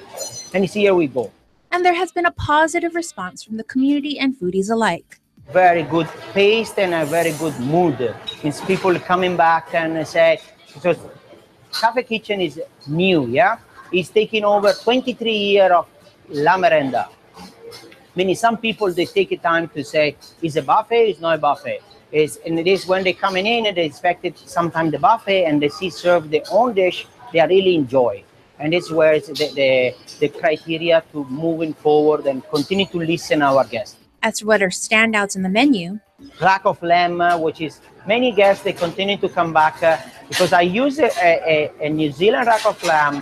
And you see, here we go. And there has been a positive response from the community and foodies alike. Very good taste and a very good mood. Means people coming back and say, so Cafe Kitchen is new, yeah? It's taking over twenty-three years of La Merenda. Meaning some people, they take the time to say, is a buffet, it's not a buffet. It's, and it is when they're coming in and they expected sometimes the buffet and they see serve their own dish, they are really enjoy. And this is where it's the, the, the criteria to moving forward and continue to listen to our guests. As for what are standouts in the menu, rack of lamb, uh, which is many guests, they continue to come back uh, because I use a, a, a New Zealand rack of lamb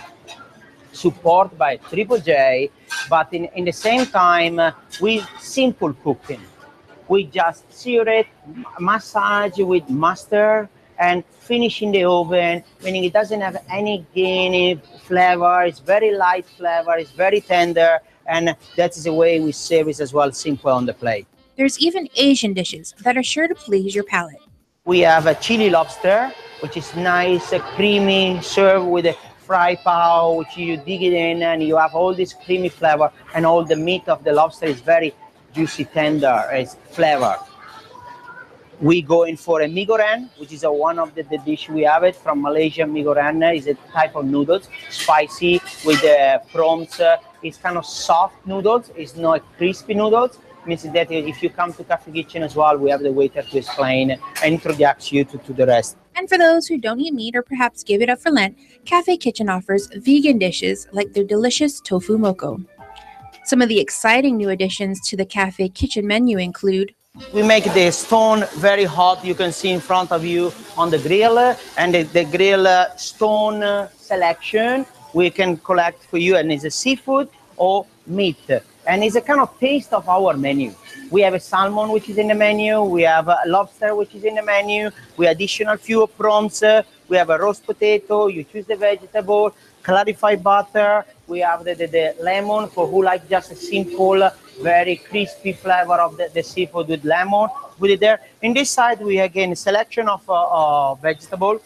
supported by Triple J, but in, in the same time, uh, we simple cooking. We just sear it, massage with mustard, and finish in the oven, meaning it doesn't have any gamey flavor. It's very light flavor, it's very tender, and that is the way we serve it as well, simple on the plate. There's even Asian dishes that are sure to please your palate. We have a chili lobster, which is nice, uh, creamy, served with a fry pao, which you dig it in and you have all this creamy flavor, and all the meat of the lobster is very juicy, tender, it's flavor. We go in for a mee goreng, which is a, one of the, the dish we have it from Malaysia. Mee goreng is a type of noodles, spicy with the prawns. Uh, it's kind of soft noodles. It's not crispy noodles. It means that if you come to Cafe Kitchen as well, we have the waiter to explain and introduce you to, to the rest. And for those who don't eat meat or perhaps give it up for Lent, Cafe Kitchen offers vegan dishes like their delicious tofu moko. Some of the exciting new additions to the Cafe Kitchen menu include we make the stone very hot. You can see in front of you on the grill, and the, the grill uh, stone uh, selection we can collect for you, and it's a seafood or meat. and it's a kind of taste of our menu. We have a salmon, which is in the menu. We have a lobster, which is in the menu. We additional few prawns. Uh, we have a roast potato. You choose the vegetable. Clarified butter. We have the, the, the lemon for who like just a simple, very crispy flavor of the, the seafood with lemon. Put it there. In this side, we again a selection of uh, uh, vegetable.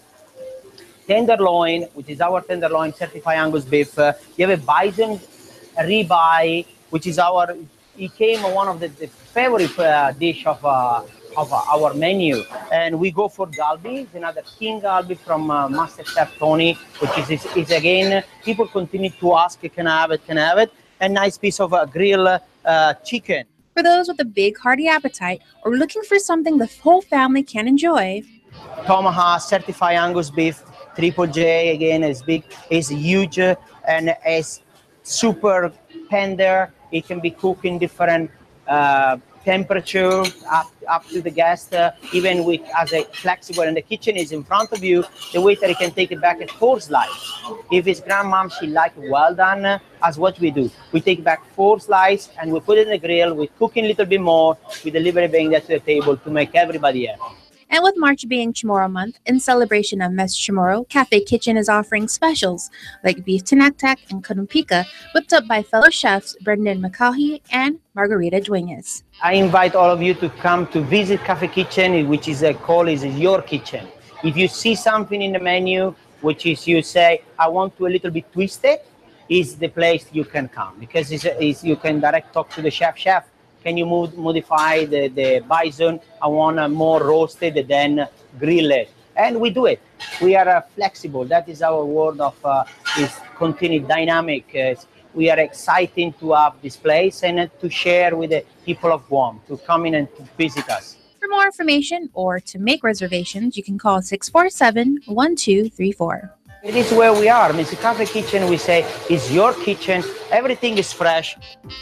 Tenderloin, which is our tenderloin, certified Angus beef. Uh, you have a bison ribeye, which is our. It became one of the, the favorite uh, dish of uh, of uh, our menu, and we go for galbi. It's another king galbi from uh, Master Chef Tony, which is, is is again people continue to ask, can I have it? Can I have it? A nice piece of uh, grilled uh, chicken. For those with a big hearty appetite or looking for something the whole family can enjoy, Tomahawk certified Angus beef, Triple J again is big, is huge, uh, and is super tender. It can be cooked in different uh, temperature up, up to the guest, uh, even with as a flexible, and the kitchen is in front of you. The waiter can take it back at four slice. If his grandmom, she like it well done, uh, as what we do. We take back four slice and we put it in the grill. We cook a little bit more. We deliver it bring that to the table to make everybody happy. and with March being Chamorro month, in celebration of Mes Chamorro, Cafe Kitchen is offering specials like beef tinactac and kanumpika, whipped up by fellow chefs Brendan McCaughey and Margarita Dueñas. I invite all of you to come to visit Cafe Kitchen, which is a call is your kitchen. If you see something in the menu, which is you say, I want to a little bit twist it, is the place you can come, because it's, it's, you can direct talk to the chef. Chef, can you mod modify the, the bison? I want a more roasted than grilled. And we do it. We are uh, flexible. That is our word of uh, is continued dynamic. Uh, we are excited to have this place and uh, to share with the people of Guam, to come in and to visit us. For more information or to make reservations, you can call six four seven, one two three four. It is where we are. Mister Cafe Kitchen, we say, is your kitchen. Everything is fresh.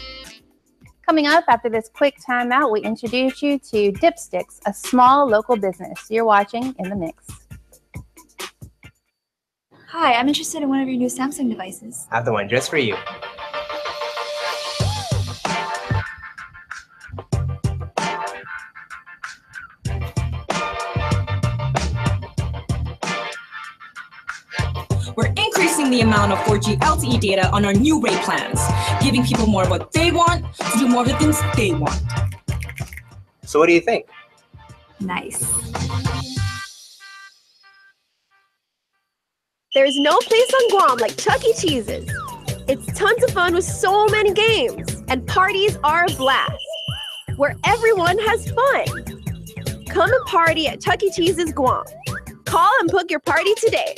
Coming up after this quick timeout, we introduce you to Dipsticks, a small local business. You're watching In the Mix. Hi, I'm interested in one of your new Samsung devices. I have the one just for you. We're increasing the amount of four G L T E data on our new rate plans, giving people more of what they want to do more of the things they want. So what do you think? Nice. There's no place on Guam like Chuck E. Cheese's. It's tons of fun with so many games, and parties are a blast, where everyone has fun. Come and party at Chuck E. Cheese's Guam. Call and book your party today.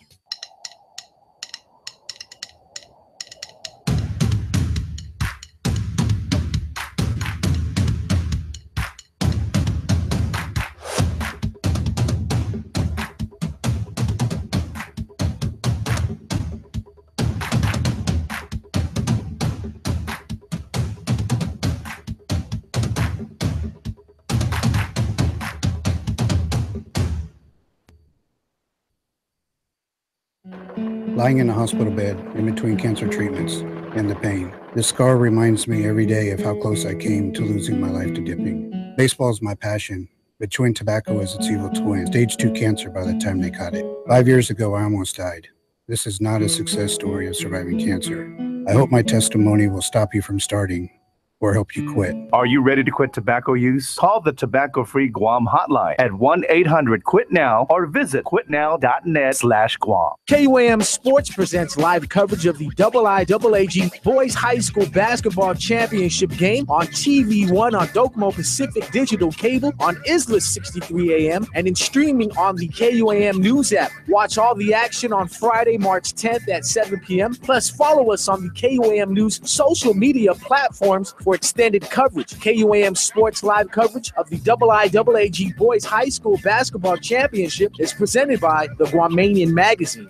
Lying in a hospital bed in between cancer treatments and the pain. This scar reminds me every day of how close I came to losing my life to dipping. Baseball is my passion, but chewing tobacco is its evil twin. Stage two cancer by the time they caught it. Five years ago, I almost died. This is not a success story of surviving cancer. I hope my testimony will stop you from starting or help you quit. Are you ready to quit tobacco use? Call the Tobacco Free Guam hotline at one eight hundred quit now or visit quit now dot net slash Guam. K U A M Sports presents live coverage of the I I A A G Boys High School Basketball Championship game on T V one on Docomo Pacific Digital Cable on Isla sixty-three A M and in streaming on the K U A M News app. Watch all the action on Friday, March tenth at seven P M Plus follow us on the K U A M News social media platforms for extended coverage. K U A M Sports live coverage of the I I A A G Boys High School Basketball Championship is presented by the Guamanian Magazine.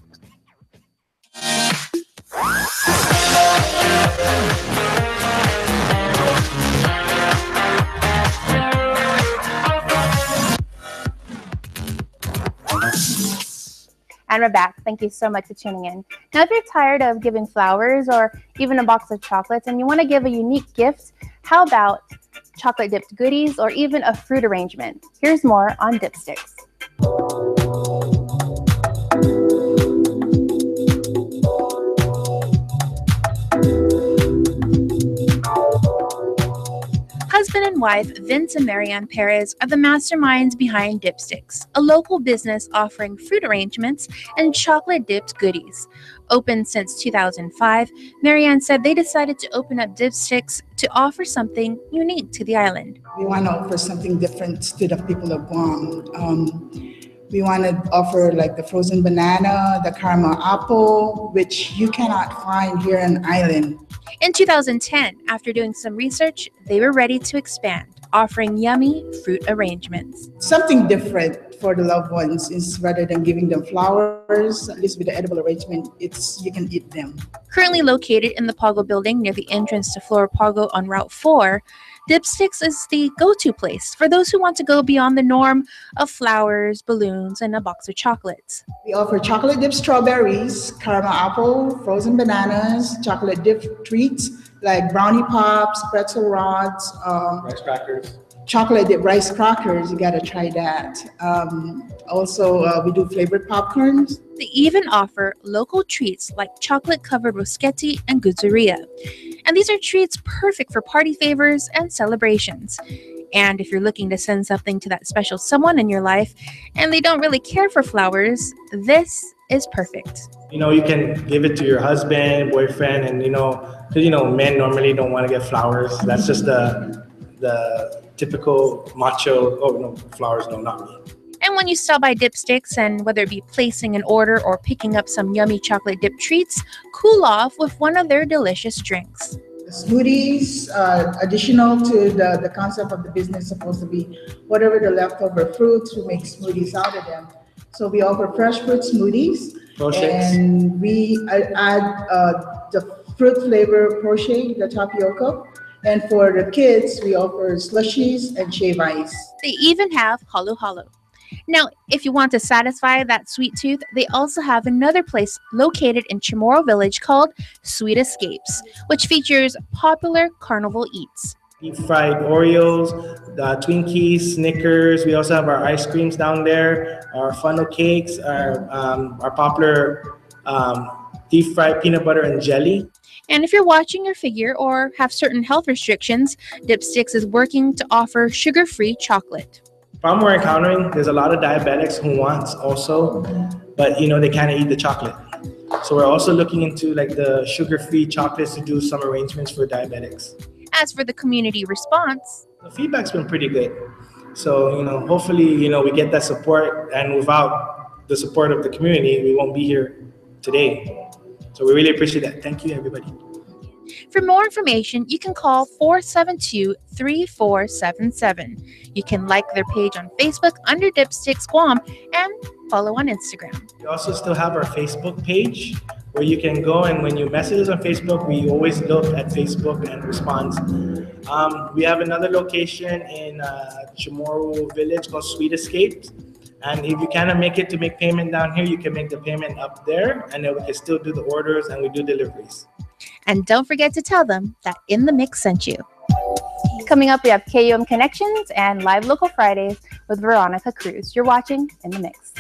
And we're back. Thank you so much for tuning in. Now, if you're tired of giving flowers or even a box of chocolates and you want to give a unique gift, how about chocolate dipped goodies or even a fruit arrangement? Here's more on dipsticks. Husband and wife Vince and Marianne Perez are the masterminds behind Dipsticks, a local business offering fruit arrangements and chocolate-dipped goodies. Open since two thousand five, Marianne said they decided to open up Dipsticks to offer something unique to the island. We want to offer something different to the people of Guam. Um, we want to offer like the frozen banana, the caramel apple, which you cannot find here on the island. In two thousand ten, after doing some research, they were ready to expand, offering yummy fruit arrangements. Something different for the loved ones is rather than giving them flowers, at least with the edible arrangement, it's you can eat them. Currently located in the Pago building near the entrance to Flora Pago on Route four, Dipsticks is the go-to place for those who want to go beyond the norm of flowers, balloons, and a box of chocolates. We offer chocolate dipped strawberries, caramel apple, frozen bananas, chocolate dipped treats like brownie pops, pretzel rods, um, Rice crackers. chocolate dipped rice crackers. You gotta try that. Um, also, uh, we do flavored popcorns. They even offer local treats like chocolate-covered rosquetti and guzzeria. And these are treats perfect for party favors and celebrations. And if you're looking to send something to that special someone in your life and they don't really care for flowers, this is perfect. You know, you can give it to your husband, boyfriend, and you know, because you know, men normally don't want to get flowers. That's just the the typical macho, oh no, flowers, no, not me. And when you stop by Dipsticks, and whether it be placing an order or picking up some yummy chocolate dip treats, cool off with one of their delicious drinks. The smoothies, uh, additional to the, the concept of the business, supposed to be whatever the leftover fruits, we make smoothies out of them. So we offer fresh fruit smoothies, and we add uh, the fruit flavor crochet, the tapioca. And for the kids, we offer slushies and shave ice. They even have halo halo. Now, if you want to satisfy that sweet tooth, they also have another place located in Chamorro Village called Sweet Escapes, which features popular carnival eats. Deep fried Oreos, the Twinkies, Snickers. We also have our ice creams down there, our funnel cakes, our, um, our popular um, deep fried peanut butter and jelly. And if you're watching your figure or have certain health restrictions, Dipsticks is working to offer sugar-free chocolate. Problem we're encountering, there's a lot of diabetics who want also, but you know, they can't eat the chocolate. So we're also looking into like the sugar-free chocolates to do some arrangements for diabetics. As for the community response, the feedback's been pretty good. So, you know, hopefully, you know, we get that support, and without the support of the community, we won't be here today. So we really appreciate that. Thank you, everybody. For more information, you can call four seven two, three four seven seven. You can like their page on Facebook under Dipsticks Guam and follow on Instagram. We also still have our Facebook page where you can go, and when you message us on Facebook, we always look at Facebook and respond. Um, we have another location in uh, Chamorro Village called Sweet Escapes. And if you cannot make it to make payment down here, you can make the payment up there, and then we can still do the orders and we do deliveries. And don't forget to tell them that In the Mix sent you. Coming up, we have K U A M Connections and Live Local Fridays with Veronica Cruz. You're watching In the Mix.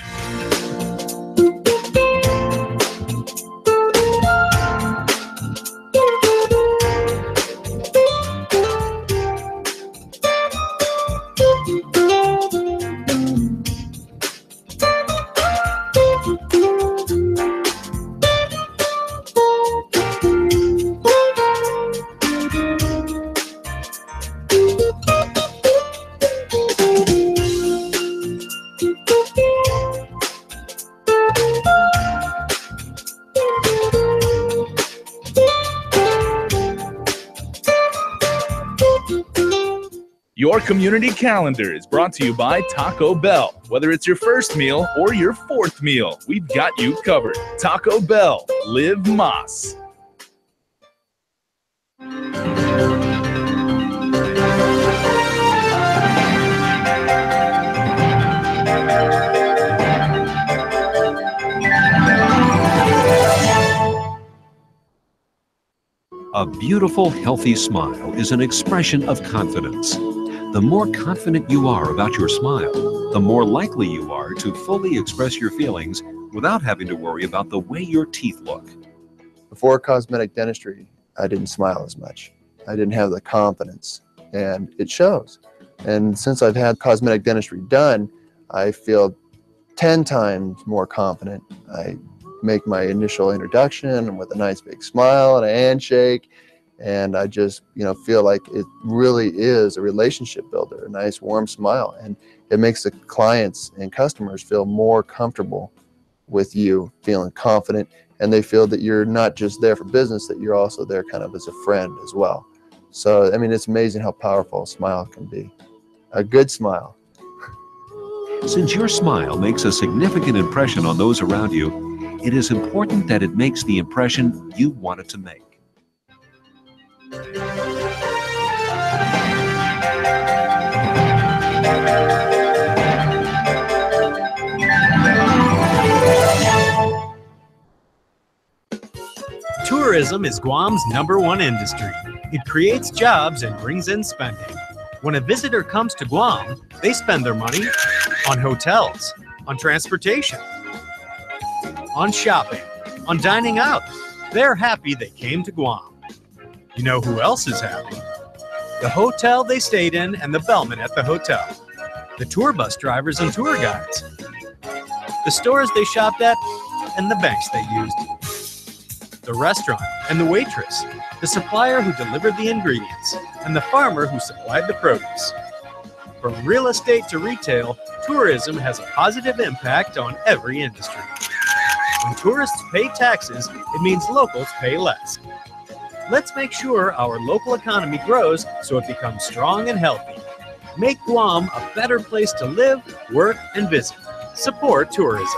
Your community calendar is brought to you by Taco Bell. Whether it's your first meal or your fourth meal, we've got you covered. Taco Bell, live Mas. A beautiful, healthy smile is an expression of confidence. The more confident you are about your smile, the more likely you are to fully express your feelings without having to worry about the way your teeth look. Before cosmetic dentistry, I didn't smile as much. I didn't have the confidence, and it shows. And since I've had cosmetic dentistry done, I feel ten times more confident. I make my initial introduction with a nice big smile and a handshake, and I just, you know, feel like it really is a relationship builder, a nice warm smile, and it makes the clients and customers feel more comfortable with you, feeling confident, and they feel that you're not just there for business, that you're also there kind of as a friend as well. So, I mean, it's amazing how powerful a smile can be. A good smile. Since your smile makes a significant impression on those around you, it is important that it makes the impression you want it to make. Tourism is Guam's number one industry. It creates jobs and brings in spending. When a visitor comes to Guam, they spend their money on hotels, on transportation, on shopping, on dining out. They're happy they came to Guam. You know who else is happy? The hotel they stayed in and the bellman at the hotel. The tour bus drivers and tour guides. The stores they shopped at and the banks they used. The restaurant and the waitress. The supplier who delivered the ingredients and the farmer who supplied the produce. From real estate to retail, tourism has a positive impact on every industry. When tourists pay taxes, it means locals pay less. Let's make sure our local economy grows so it becomes strong and healthy. Make Guam a better place to live, work, and visit. Support tourism.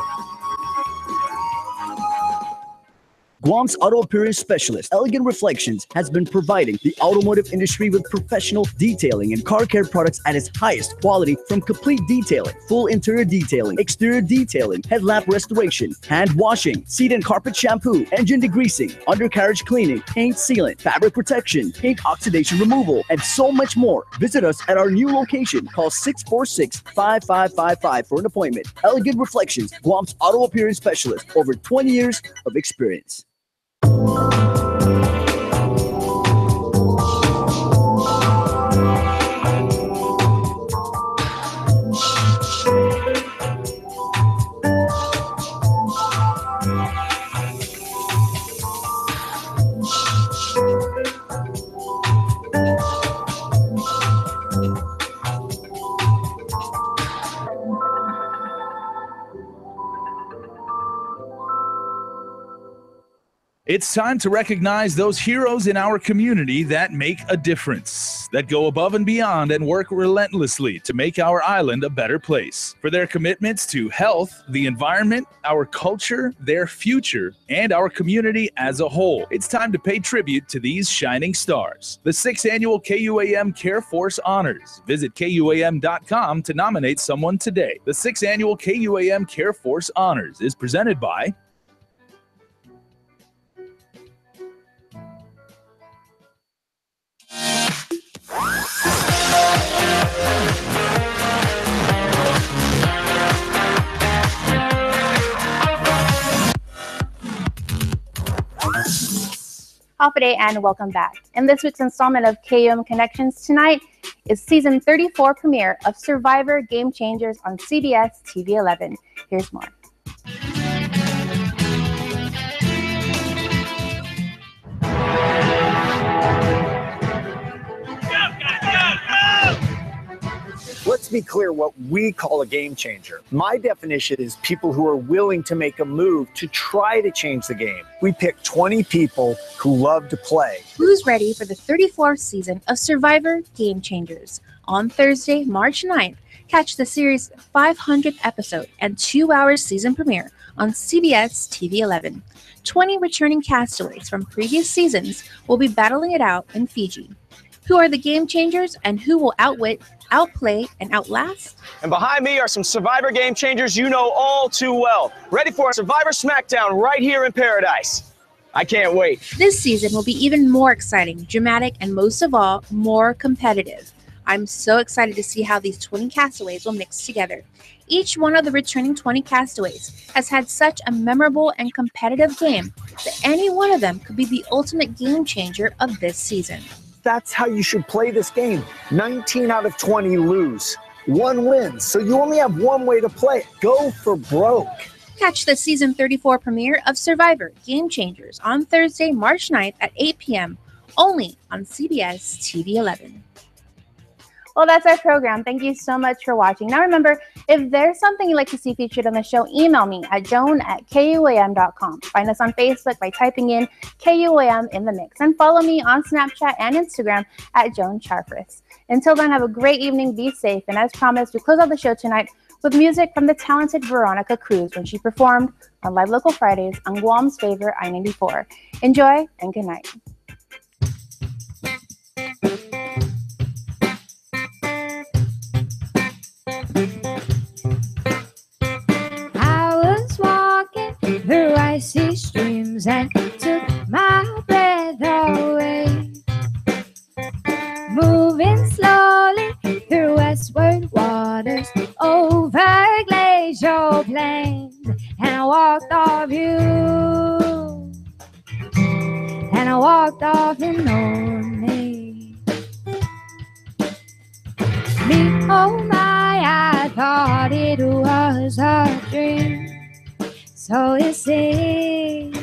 Guam's auto appearance specialist, Elegant Reflections, has been providing the automotive industry with professional detailing and car care products at its highest quality, from complete detailing, full interior detailing, exterior detailing, headlamp restoration, hand washing, seat and carpet shampoo, engine degreasing, undercarriage cleaning, paint sealant, fabric protection, paint oxidation removal, and so much more. Visit us at our new location. Call six four six, five five five five for an appointment. Elegant Reflections, Guam's auto appearance specialist, over twenty years of experience. It's time to recognize those heroes in our community that make a difference, that go above and beyond and work relentlessly to make our island a better place. For their commitments to health, the environment, our culture, their future, and our community as a whole. It's time to pay tribute to these shining stars. The sixth Annual K U A M Care Force Honors. Visit K U A M dot com to nominate someone today. The sixth Annual K U A M Care Force Honors is presented by Day and welcome back. In this week's installment of K U A M Connections, tonight is season thirty-four premiere of Survivor Game Changers on C B S T V eleven. Here's more. Let's be clear what we call a game changer. My definition is people who are willing to make a move to try to change the game. We pick twenty people who love to play. Who's ready for the thirty-fourth season of Survivor Game Changers? On Thursday, March ninth, catch the series' five hundredth episode and two-hour season premiere on C B S T V eleven. twenty returning castaways from previous seasons will be battling it out in Fiji. Who are the game changers and who will outwit, outplay, and outlast? And behind me are some Survivor game changers you know all too well. Ready for a Survivor Smackdown right here in Paradise. I can't wait. This season will be even more exciting, dramatic, and most of all, more competitive. I'm so excited to see how these twenty castaways will mix together. Each one of the returning twenty castaways has had such a memorable and competitive game that any one of them could be the ultimate game changer of this season. That's how you should play this game. nineteen out of twenty lose. One wins, so you only have one way to play it. Go for broke. Catch the season thirty-four premiere of Survivor Game Changers on Thursday, March ninth at eight p.m. only on C B S T V eleven. Well, that's our program. Thank you so much for watching. Now remember, if there's something you'd like to see featured on the show, email me at joan at K U A M dot com. Find us on Facebook by typing in K U A M in the mix. And follow me on Snapchat and Instagram at Joan Charfris. Until then, have a great evening, be safe. And as promised, we close out the show tonight with music from the talented Veronica Cruz when she performed on Live Local Fridays on Guam's favorite I ninety-four. Enjoy and good night. I was walking through icy streams and took my breath away, moving slowly through westward waters over glacial plains, and I walked off you, and I walked off and known me. Me, oh my, I thought it was a dream, so it seems.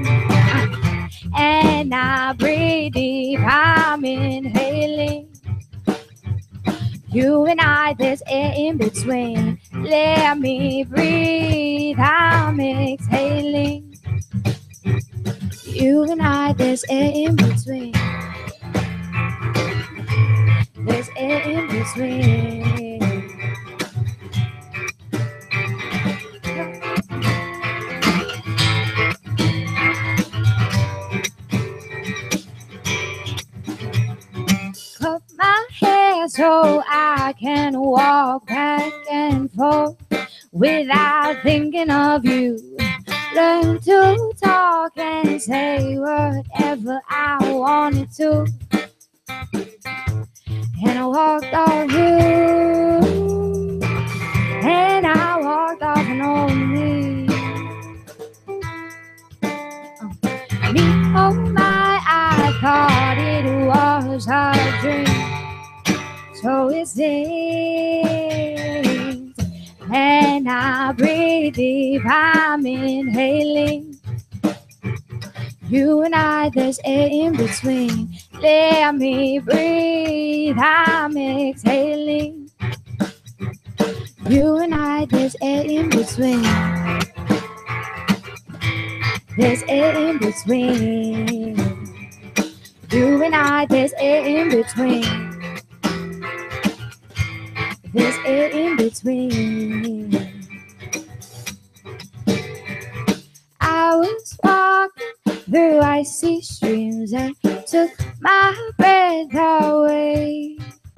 And I breathe deep, I'm inhaling. You and I, there's air in between. Let me breathe, I'm exhaling. You and I, there's air in between. There's air in between. Cut my hair so I can walk back and forth without thinking of you. Learn to talk and say whatever I wanted to. And I walked off you, and I walked off and on me. Oh. Me, oh my, I thought it was a dream, so it seems. And I breathe deep, I'm inhaling. You and I, there's air in between. Let me breathe, I'm exhaling. You and I, there's air in between. There's air in between. You and I, there's air in between. There's air in between. I was walking through icy streams and took my breath away.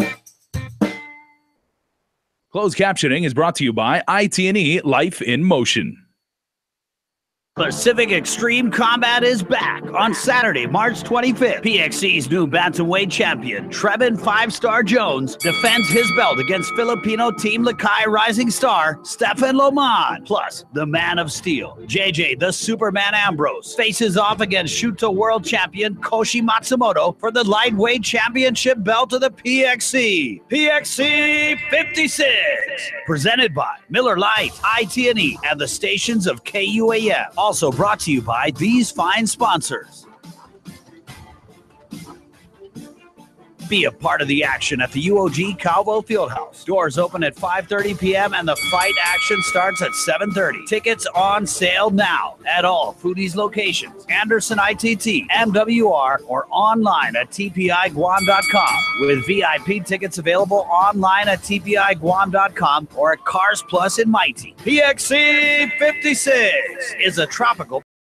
Closed captioning is brought to you by I T and E Life in Motion. Pacific Extreme Combat is back on Saturday, March twenty-fifth. P X C's new bantamweight champion, Trevin Five Star Jones, defends his belt against Filipino Team Lakay rising star, Stefan Loman. Plus, the Man of Steel, J J the Superman Ambrose, faces off against Shuto World Champion Koshi Matsumoto for the lightweight championship belt of the P X C. P X C fifty-six. Presented by Miller Lite, I T and E, and the stations of K U A M. Also brought to you by these fine sponsors. Be a part of the action at the U O G Calvo Fieldhouse. Doors open at five thirty p.m. and the fight action starts at seven thirty. Tickets on sale now at all Foodies locations, Anderson I T T, M W R, or online at T P I Guam dot com. With V I P tickets available online at T P I Guam dot com or at Cars Plus in Mighty. P X C fifty-six is a tropical